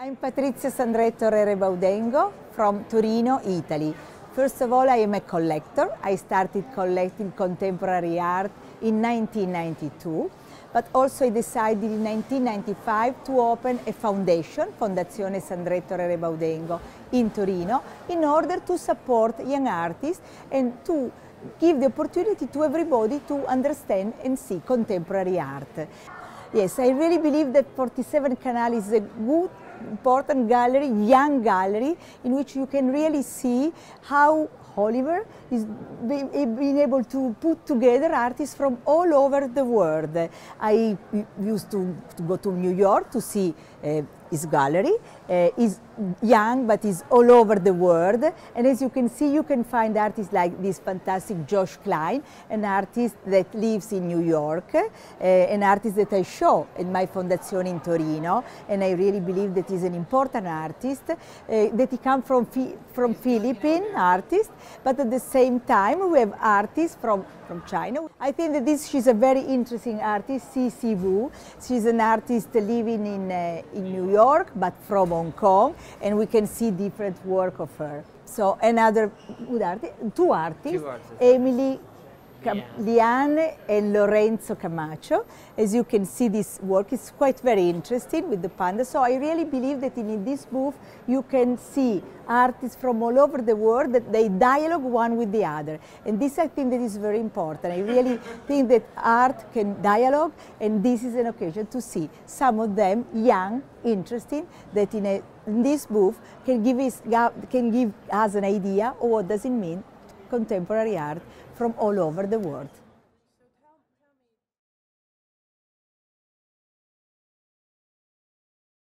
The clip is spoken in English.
I'm Patrizia Sandretto Rere Baudengo from Torino, Italy. First of all, I am a collector. I started collecting contemporary art in 1992, but also I decided in 1995 to open a foundation, Fondazione Sandretto Rere Baudengo, in Torino, in order to support young artists and to give the opportunity to everybody to understand and see contemporary art. Yes, I really believe that 47 Canal is a good, important gallery, young gallery, in which you can really see how Oliver is being able to put together artists from all over the world. I used to go to New York to see his gallery. He's young, but he's all over the world. And as you can see, you can find artists like this fantastic Josh Klein, an artist that lives in New York, an artist that I show at my Fondazione in Torino. And I really believe that he's an important artist, that he comes from Philippine artists, but at the same time we have artists from China. I think that she's a very interesting artist, Cixi Wu. She's an artist living in New York, but from Hong Kong, and we can see different work of her. So another good artist, two artists, Emily Liane and Lorenzo Camacho. As you can see, this work is quite very interesting with the panda. So I really believe that in this booth you can see artists from all over the world, that they dialogue one with the other. And this, I think, that is very important. I really think that art can dialogue, and this is an occasion to see some of them young, interesting, that in this booth can give us an idea of what does it mean contemporary art from all over the world.